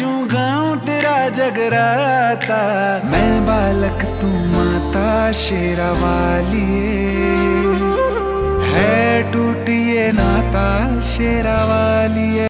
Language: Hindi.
नाचूं गाऊं तेरा जगराता, मैं बालक तू माता शेरा वालिए, है टूटी ये नाता शेरा वालिए।